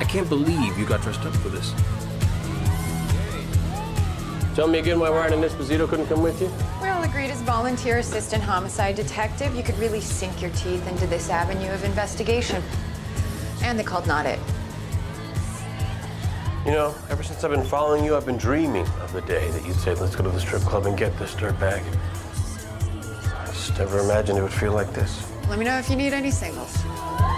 I can't believe you got dressed up for this. Tell me again why Ryan and Esposito couldn't come with you? We all agreed as volunteer assistant homicide detective, you could really sink your teeth into this avenue of investigation. And they called not it. You know, ever since I've been following you, I've been dreaming of the day that you'd say, let's go to the strip club and get this dirtbag. I just never imagined it would feel like this. Let me know if you need any singles.